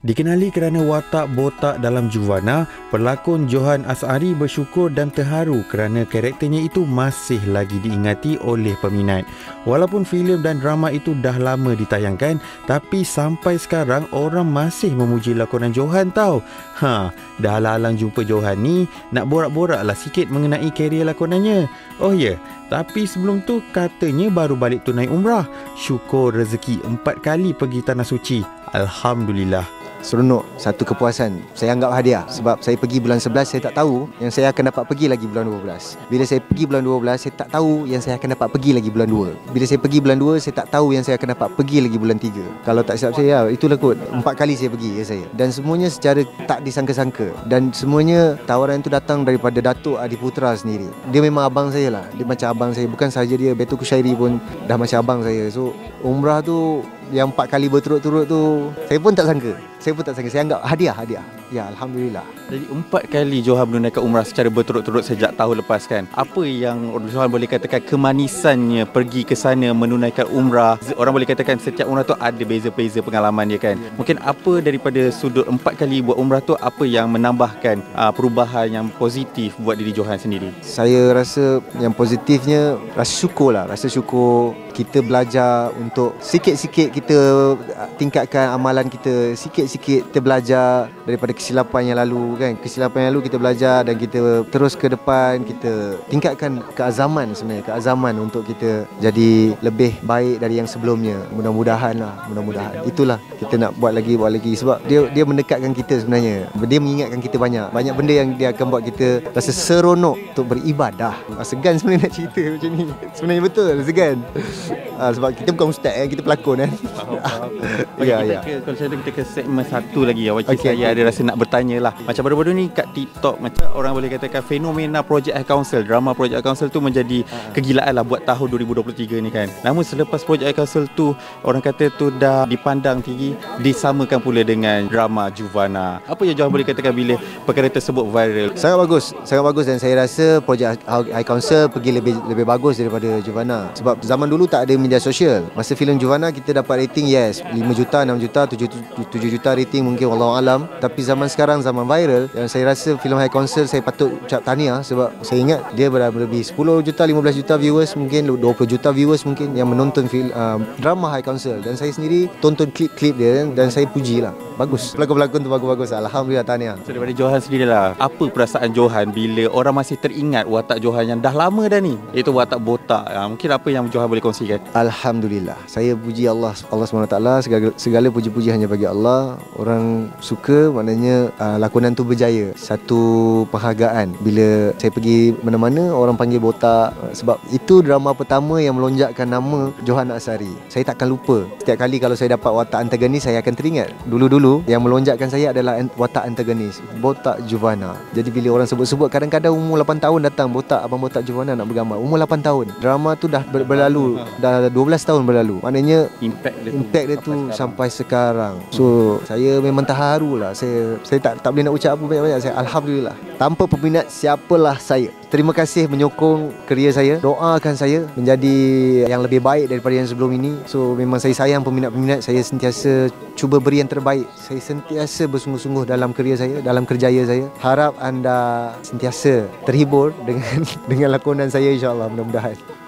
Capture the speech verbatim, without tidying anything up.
Dikenali kerana watak botak dalam Juvana, pelakon Johan Asari bersyukur dan terharu kerana karakternya itu masih lagi diingati oleh peminat. Walaupun filem dan drama itu dah lama ditayangkan, tapi sampai sekarang orang masih memuji lakonan Johan tau. Ha, dah halang jumpa Johan ni, nak borak-boraklah sikit mengenai karier lakonannya. Oh ya, yeah. Tapi sebelum tu katanya baru balik tunai umrah. Syukur rezeki empat kali pergi Tanah Suci. Alhamdulillah. Seronok, satu kepuasan. Saya anggap hadiah sebab saya pergi bulan sebelas, saya tak tahu yang saya akan dapat pergi lagi bulan dua belas. Bila saya pergi bulan dua belas, saya tak tahu yang saya akan dapat pergi lagi bulan dua. Bila saya pergi bulan dua, saya tak tahu yang saya akan dapat pergi lagi bulan tiga. Kalau tak silap saya, itulah kot. Empat kali saya pergi ya saya. Dan semuanya secara tak disangka-sangka. Dan semuanya tawaran itu datang daripada Datuk Adiputra sendiri. Dia memang abang saya lah. Dia macam abang saya. Bukan sahaja dia, Betul Kushairi pun dah macam abang saya. So, umrah tu yang empat kali berturut-turut tu, saya pun tak sangka. Saya pun tak sangka. Saya anggap hadiah, hadiah. Ya, Alhamdulillah. Jadi empat kali Johan menunaikan umrah secara berturut-turut sejak tahun lepas kan. Apa yang Johan boleh katakan kemanisannya pergi ke sana menunaikan umrah? Orang boleh katakan setiap umrah tu ada beza-beza pengalaman dia kan. Mungkin apa daripada sudut empat kali buat umrah tu, apa yang menambahkan uh, perubahan yang positif buat diri Johan sendiri? Saya rasa yang positifnya, rasa syukur lah. Rasa syukur kita belajar untuk sikit-sikit kita tingkatkan amalan kita. Sikit-sikit kita belajar daripada kesilapan yang lalu kan. Kesilapan yang lalu kita belajar dan kita terus ke depan, kita tingkatkan keazaman sebenarnya, keazaman untuk kita jadi lebih baik dari yang sebelumnya. Mudah-mudahan lah, mudah-mudahan. Itulah kita nak buat lagi, buat lagi sebab dia dia mendekatkan kita sebenarnya. Dia mengingatkan kita banyak. Banyak benda yang dia akan buat kita rasa seronok untuk beribadah. Segan sebenarnya nak cerita macam ni. Sebenarnya betul, segan. Ha, sebab kita bukan ustaz eh, kita pelakon kan. Faham, faham. Ya, kita ya. Ke, kalau saya kita ke segmen satu lagi ya. Wajib Okay, saya okay. ada rasa nak bertanya lah. Macam baru-baru ni kat TikTok, macam orang boleh katakan fenomena Project High Council, drama Project High Council tu menjadi uh-huh. kegilaan lah buat tahun dua ribu dua puluh tiga ni kan. Namun selepas Project High Council tu, orang kata tu dah dipandang tinggi, disamakan pula dengan drama Juvana. Apa yang Johan boleh katakan bila perkara tersebut viral? Sangat bagus, sangat bagus dan saya rasa Project High Council pergi lebih lebih bagus daripada Juvana. Sebab zaman dulu tak ada media sosial. Masa filem Juvana kita dapat rating yes lima juta, enam juta, tujuh juta rating mungkin, wallahu alam. Tapi zaman sekarang zaman viral, yang saya rasa filem High Council saya patut ucap tahniah sebab saya ingat dia berada lebih sepuluh juta, lima belas juta viewers mungkin, dua puluh juta viewers mungkin yang menonton film uh, drama High Council. Dan saya sendiri tonton klip-klip dia dan saya pujilah. Bagus. Pelakon-pelakon tu bagus-bagus. Alhamdulillah, tahniah. So, daripada Johan sendirilah, apa perasaan Johan bila orang masih teringat watak Johan yang dah lama dah ni, iaitu watak botak? Ha, mungkin apa yang Johan boleh kongsikan? Alhamdulillah. Saya puji Allah Allah subhanahu wa taala, segala, segala puji-puji hanya bagi Allah. Orang suka, maknanya uh, lakonan tu berjaya. Satu penghargaan bila saya pergi mana-mana orang panggil botak, sebab itu drama pertama yang melonjakkan nama Johan Asari. Saya takkan lupa. Setiap kali kalau saya dapat watak antagonis, saya akan teringat. Dulu-dulu yang melonjakkan saya adalah watak antagonis, botak Juvana. Jadi bila orang sebut-sebut, kadang-kadang umur lapan tahun datang, botak, abang botak Juvana nak bergambar. Umur lapan tahun. Drama tu dah ber- berlalu, dah dua belas tahun berlalu. Maknanya Impact dia tu, impact dia tu sampai sampai sekarang. So saya memang terharu lah. Saya saya tak tak boleh nak ucap apa banyak-banyak. Saya alhamdulillah. Tanpa peminat, siapalah saya. Terima kasih menyokong kerjaya saya. Doakan saya menjadi yang lebih baik daripada yang sebelum ini. So memang saya sayang peminat-peminat. Saya sentiasa cuba beri yang terbaik. Saya sentiasa bersungguh-sungguh dalam kerja saya, dalam kerjaya saya. Harap anda sentiasa terhibur dengan dengan lakonan saya, insya-Allah, mudah-mudahan.